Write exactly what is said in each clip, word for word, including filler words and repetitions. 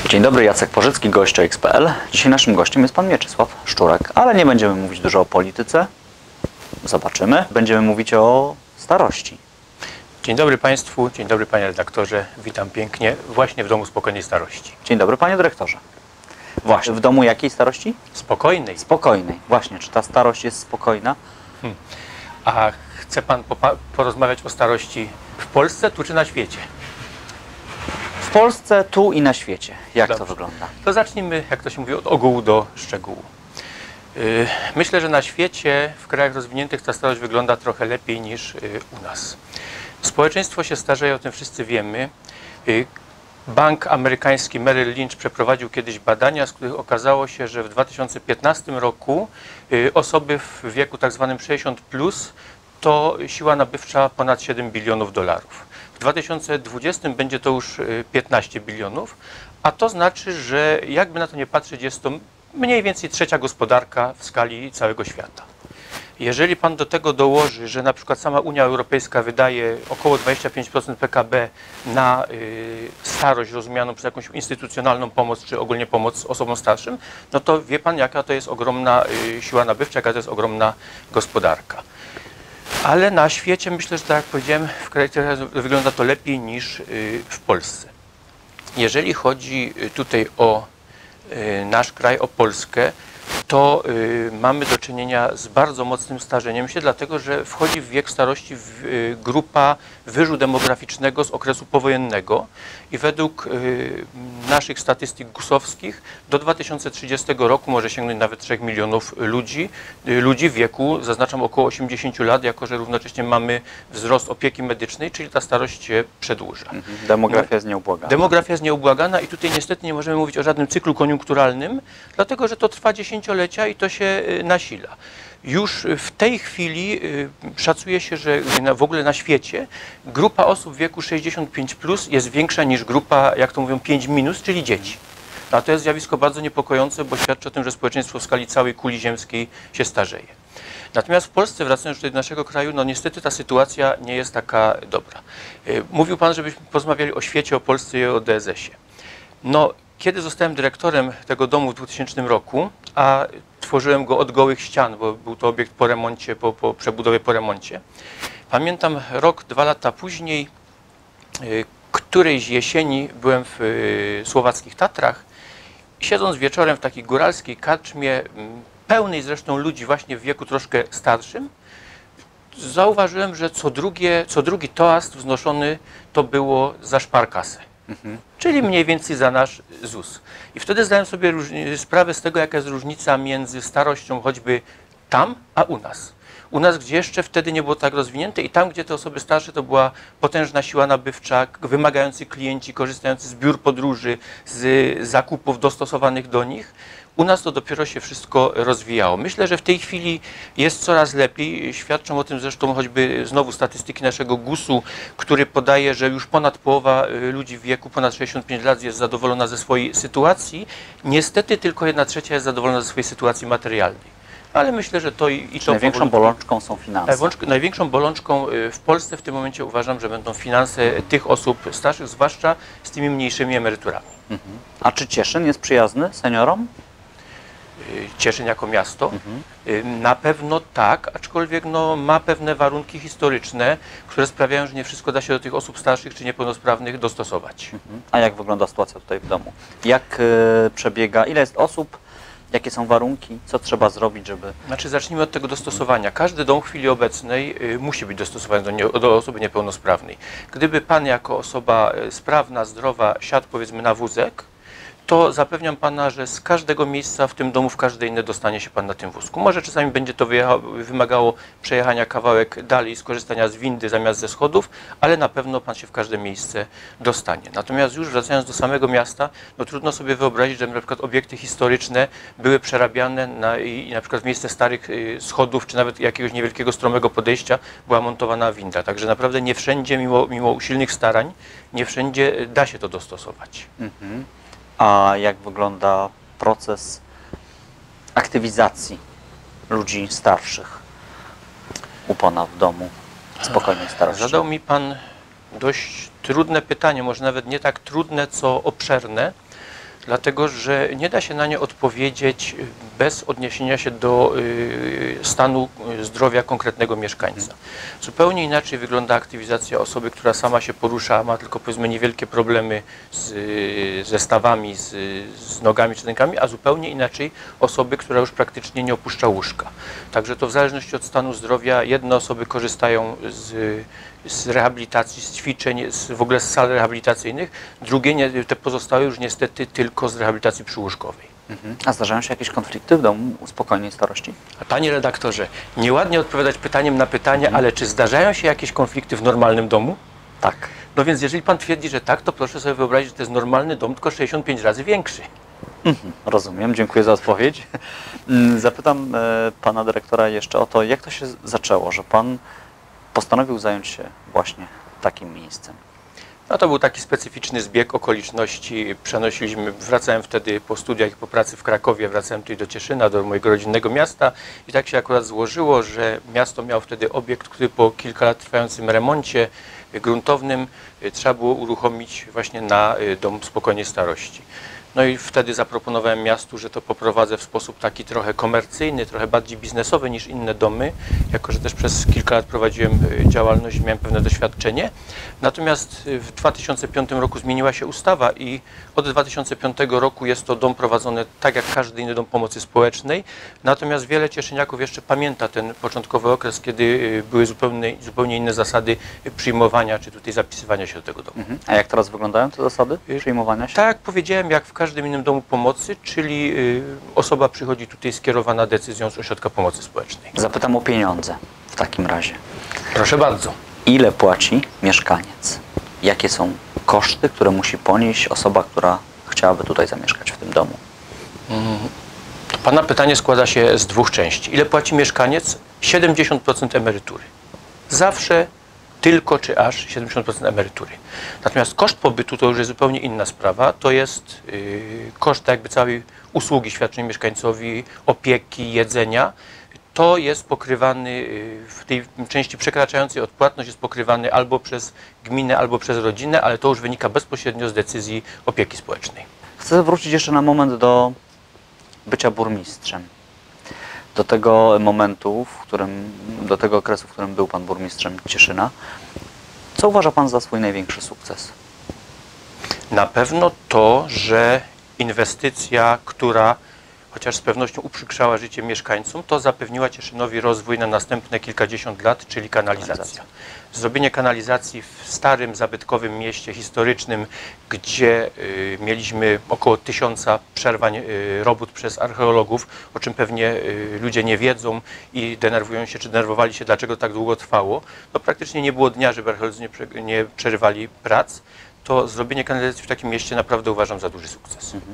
Dzień dobry, Jacek Porzycki, gość o X kropka p l. Dzisiaj naszym gościem jest pan Mieczysław Szczurek, ale nie będziemy mówić dużo o polityce. Zobaczymy. Będziemy mówić o starości. Dzień dobry Państwu, dzień dobry Panie redaktorze, witam pięknie właśnie w Domu Spokojnej Starości. Dzień dobry Panie dyrektorze. Właśnie, w domu jakiej starości? Spokojnej. Spokojnej. Właśnie, czy ta starość jest spokojna? Hmm. A chce Pan porozmawiać o starości w Polsce, tu czy na świecie? W Polsce, tu i na świecie. Jak Dobrze. to wygląda? To zacznijmy, jak to się mówi, od ogółu do szczegółu. Yy, myślę, że na świecie, w krajach rozwiniętych ta starość wygląda trochę lepiej niż yy, u nas. Społeczeństwo się starzeje, o tym wszyscy wiemy. Yy, Bank amerykański Merrill Lynch przeprowadził kiedyś badania, z których okazało się, że w dwa tysiące piętnastym roku yy, osoby w wieku tak zwanym sześćdziesiąt plus to siła nabywcza ponad siedem bilionów dolarów. W dwa tysiące dwudziestym będzie to już piętnaście bilionów, a to znaczy, że jakby na to nie patrzeć, jest to mniej więcej trzecia gospodarka w skali całego świata. Jeżeli Pan do tego dołoży, że na przykład sama Unia Europejska wydaje około dwadzieścia pięć procent P K B na y, starość rozumianą przez jakąś instytucjonalną pomoc, czy ogólnie pomoc osobom starszym, no to wie Pan, jaka to jest ogromna y, siła nabywcza, jaka to jest ogromna gospodarka. Ale na świecie myślę, że tak jak powiedziałem, w krajach wygląda to lepiej niż w Polsce. Jeżeli chodzi tutaj o nasz kraj, o Polskę, to mamy do czynienia z bardzo mocnym starzeniem się, dlatego że wchodzi w wiek starości grupa wyżu demograficznego z okresu powojennego i według naszych statystyk gusowskich do dwa tysiące trzydziestego roku może sięgnąć nawet trzech milionów ludzi, ludzi w wieku, zaznaczam około osiemdziesięciu lat, jako że równocześnie mamy wzrost opieki medycznej, czyli ta starość się przedłuża. Demografia jest nieubłagana. Demografia jest nieubłagana i tutaj niestety nie możemy mówić o żadnym cyklu koniunkturalnym, dlatego że to trwa dziesięciolecia i to się nasila. Już w tej chwili szacuje się, że w ogóle na świecie grupa osób w wieku sześćdziesiąt pięć plus jest większa niż grupa, jak to mówią, pięć minus, czyli dzieci. A to jest zjawisko bardzo niepokojące, bo świadczy o tym, że społeczeństwo w skali całej kuli ziemskiej się starzeje. Natomiast w Polsce, wracając tutaj do naszego kraju, no niestety ta sytuacja nie jest taka dobra. Mówił Pan, żebyśmy porozmawiali o świecie, o Polsce i o D S S-ie. No, kiedy zostałem dyrektorem tego domu w dwutysięcznym roku, a tworzyłem go od gołych ścian, bo był to obiekt po remoncie, po, po przebudowie, po remoncie. Pamiętam rok, dwa lata później, y, którejś jesieni byłem w y, słowackich Tatrach i siedząc wieczorem w takiej góralskiej karczmie, y, pełnej zresztą ludzi właśnie w wieku troszkę starszym, zauważyłem, że co, drugie, co drugi toast wznoszony to było za szparkasę. Mhm. Czyli mniej więcej za nasz Z U S. I wtedy zdałem sobie sprawę z tego, jaka jest różnica między starością choćby tam, a u nas. U nas, gdzie jeszcze wtedy nie było tak rozwinięte i tam, gdzie te osoby starsze, to była potężna siła nabywcza, wymagający klienci, korzystający z biur podróży, z zakupów dostosowanych do nich. U nas to dopiero się wszystko rozwijało. Myślę, że w tej chwili jest coraz lepiej. Świadczą o tym zresztą choćby znowu statystyki naszego gusu, który podaje, że już ponad połowa ludzi w wieku ponad sześćdziesiąt pięć lat jest zadowolona ze swojej sytuacji. Niestety tylko jedna trzecia jest zadowolona ze swojej sytuacji materialnej. Ale myślę, że to i, i to największą powoduje... bolączką są finanse. Największą bolączką w Polsce w tym momencie uważam, że będą finanse tych osób starszych, zwłaszcza z tymi mniejszymi emeryturami. Mhm. A czy Cieszyn jest przyjazny seniorom? Cieszyn jako miasto? Mhm. Na pewno tak, aczkolwiek no, ma pewne warunki historyczne, które sprawiają, że nie wszystko da się do tych osób starszych czy niepełnosprawnych dostosować. Mhm. A jak wygląda sytuacja tutaj w domu? Jak y, przebiega, ile jest osób? Jakie są warunki? Co trzeba zrobić, żeby... Znaczy, zacznijmy od tego dostosowania. Każdy dom w chwili obecnej y, musi być dostosowany do, nie, do osoby niepełnosprawnej. Gdyby Pan jako osoba sprawna, zdrowa siadł powiedzmy na wózek, to zapewniam Pana, że z każdego miejsca w tym domu, w każde inne dostanie się Pan na tym wózku. Może czasami będzie to wymagało przejechania kawałek dalej, skorzystania z windy zamiast ze schodów, ale na pewno Pan się w każde miejsce dostanie. Natomiast już wracając do samego miasta, no trudno sobie wyobrazić, że na przykład obiekty historyczne były przerabiane na, i na przykład w miejsce starych y, schodów, czy nawet jakiegoś niewielkiego, stromego podejścia była montowana winda. Także naprawdę nie wszędzie, mimo, mimo usilnych starań, nie wszędzie da się to dostosować. Mhm. A jak wygląda proces aktywizacji ludzi starszych u Pana w domu spokojnej starości? Zadał mi Pan dość trudne pytanie, może nawet nie tak trudne, co obszerne, dlatego że nie da się na nie odpowiedzieć bez odniesienia się do y, stanu zdrowia konkretnego mieszkańca. Zupełnie inaczej wygląda aktywizacja osoby, która sama się porusza, ma tylko powiedzmy niewielkie problemy z, ze stawami, z, z nogami czy rękami, a zupełnie inaczej osoby, która już praktycznie nie opuszcza łóżka. Także to w zależności od stanu zdrowia jedne osoby korzystają z, z rehabilitacji, z ćwiczeń, z, w ogóle z sal rehabilitacyjnych, drugie, nie, te pozostałe już niestety tylko z rehabilitacji przyłóżkowej. Mhm. A zdarzają się jakieś konflikty w domu u spokojnej starości? Panie redaktorze, nieładnie odpowiadać pytaniem na pytanie, mhm. ale czy zdarzają się jakieś konflikty w normalnym domu? Tak. No więc jeżeli pan twierdzi, że tak, to proszę sobie wyobrazić, że to jest normalny dom, tylko sześćdziesiąt pięć razy większy. Mhm. Rozumiem, dziękuję za odpowiedź. Zapytam e, pana dyrektora jeszcze o to, jak to się zaczęło, że pan postanowił zająć się właśnie takim miejscem. No to był taki specyficzny zbieg okoliczności. Przenosiliśmy, wracałem wtedy po studiach i po pracy w Krakowie, wracałem tutaj do Cieszyna, do mojego rodzinnego miasta i tak się akurat złożyło, że miasto miało wtedy obiekt, który po kilka lat trwającym remoncie gruntownym trzeba było uruchomić właśnie na dom spokojnej starości. No i wtedy zaproponowałem miastu, że to poprowadzę w sposób taki trochę komercyjny, trochę bardziej biznesowy niż inne domy, jako że też przez kilka lat prowadziłem działalność i miałem pewne doświadczenie. Natomiast w dwa tysiące piątym roku zmieniła się ustawa i od dwa tysiące piątego roku jest to dom prowadzony tak jak każdy inny dom pomocy społecznej. Natomiast wiele cieszyniaków jeszcze pamięta ten początkowy okres, kiedy były zupełnie, zupełnie inne zasady przyjmowania czy tutaj zapisywania się do tego domu. Mhm. A jak teraz wyglądają te zasady przyjmowania się? Tak jak powiedziałem, jak w każdym innym domu pomocy, czyli y, osoba przychodzi tutaj skierowana decyzją z ośrodka pomocy społecznej. Zapytam o pieniądze w takim razie. Proszę bardzo. Ile płaci mieszkaniec? Jakie są koszty, które musi ponieść osoba, która chciałaby tutaj zamieszkać w tym domu? Mm, to pana pytanie składa się z dwóch części. Ile płaci mieszkaniec? siedemdziesiąt procent emerytury. Zawsze tylko czy aż siedemdziesiąt procent emerytury. Natomiast koszt pobytu to już jest zupełnie inna sprawa. To jest yy, koszt jakby całej usługi świadczonej mieszkańcowi, opieki, jedzenia. To jest pokrywany yy, w tej części przekraczającej odpłatność jest pokrywany albo przez gminę, albo przez rodzinę, ale to już wynika bezpośrednio z decyzji opieki społecznej. Chcę wrócić jeszcze na moment do bycia burmistrzem. Do tego momentu, w którym, do tego okresu, w którym był pan burmistrzem Cieszyna. Co uważa pan za swój największy sukces? Na pewno to, że inwestycja, która chociaż z pewnością uprzykrzała życie mieszkańcom, to zapewniła Cieszynowi rozwój na następne kilkadziesiąt lat, czyli kanalizacja. kanalizacja. Zrobienie kanalizacji w starym, zabytkowym mieście historycznym, gdzie y, mieliśmy około tysiąca przerwań y, robót przez archeologów, o czym pewnie y, ludzie nie wiedzą i denerwują się, czy denerwowali się, dlaczego tak długo trwało. No praktycznie nie było dnia, żeby archeolodzy nie, prze, nie przerywali prac. To zrobienie kanalizacji w takim mieście naprawdę uważam za duży sukces. Mhm.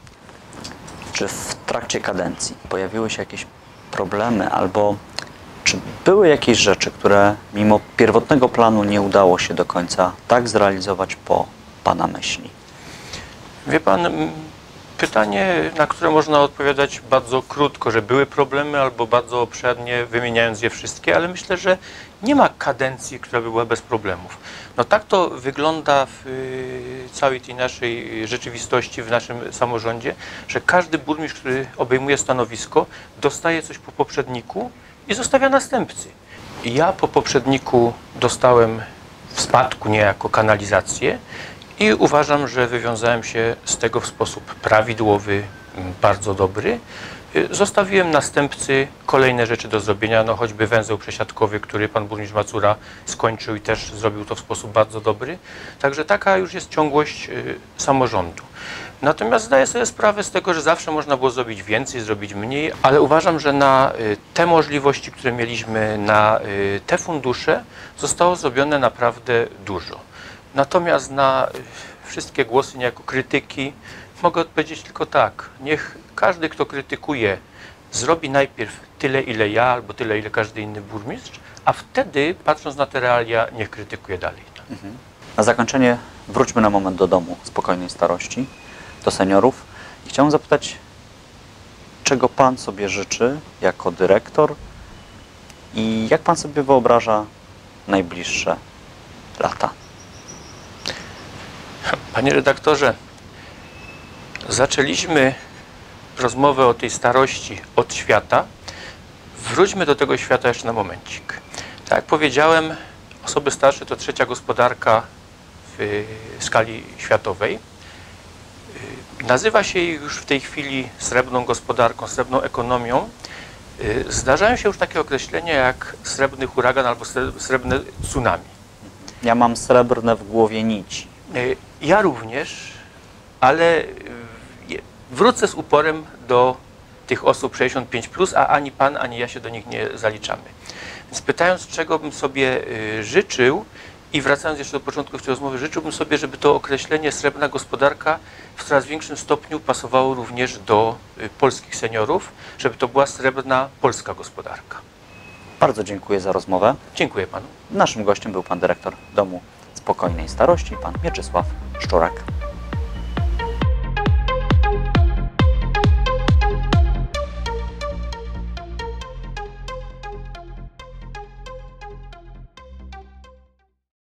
Czy w trakcie kadencji pojawiły się jakieś problemy albo czy były jakieś rzeczy, które mimo pierwotnego planu nie udało się do końca tak zrealizować po pana myśli? Wie pan, pytanie, na które można odpowiadać bardzo krótko, że były problemy albo bardzo obszernie, wymieniając je wszystkie, ale myślę, że nie ma kadencji, która by była bez problemów. No tak to wygląda w y, całej tej naszej rzeczywistości, w naszym samorządzie, że każdy burmistrz, który obejmuje stanowisko, dostaje coś po poprzedniku i zostawia następcy. Ja po poprzedniku dostałem w spadku niejako kanalizację i uważam, że wywiązałem się z tego w sposób prawidłowy, bardzo dobry. Zostawiłem następcy kolejne rzeczy do zrobienia, no choćby węzeł przesiadkowy, który pan burmistrz Macura skończył i też zrobił to w sposób bardzo dobry. Także taka już jest ciągłość y, samorządu. Natomiast zdaję sobie sprawę z tego, że zawsze można było zrobić więcej, zrobić mniej, ale uważam, że na y, te możliwości, które mieliśmy, na y, te fundusze zostało zrobione naprawdę dużo. Natomiast na y, wszystkie głosy niejako krytyki mogę odpowiedzieć tylko tak. Niech każdy, kto krytykuje, zrobi najpierw tyle, ile ja, albo tyle, ile każdy inny burmistrz, a wtedy, patrząc na te realia, niech krytykuje dalej. Mhm. Na zakończenie wróćmy na moment do domu spokojnej starości, do seniorów. I chciałem zapytać, czego pan sobie życzy jako dyrektor i jak pan sobie wyobraża najbliższe lata? Panie redaktorze, Zaczęliśmy rozmowę o tej starości od świata. Wróćmy do tego świata jeszcze na momencik. Tak jak powiedziałem, osoby starsze to trzecia gospodarka w skali światowej. Nazywa się ich już w tej chwili srebrną gospodarką, srebrną ekonomią. Zdarzają się już takie określenia jak srebrny huragan albo srebrne tsunami. Ja mam srebrne w głowie nici. Ja również, ale wrócę z uporem do tych osób sześćdziesiąt pięć plus, a ani pan, ani ja się do nich nie zaliczamy. Więc pytając, czego bym sobie życzył i wracając jeszcze do początku tej rozmowy, życzyłbym sobie, żeby to określenie srebrna gospodarka w coraz większym stopniu pasowało również do polskich seniorów, żeby to była srebrna polska gospodarka. Bardzo dziękuję za rozmowę. Dziękuję panu. Naszym gościem był pan dyrektor Domu Spokojnej Starości, pan Mieczysław Szczurak.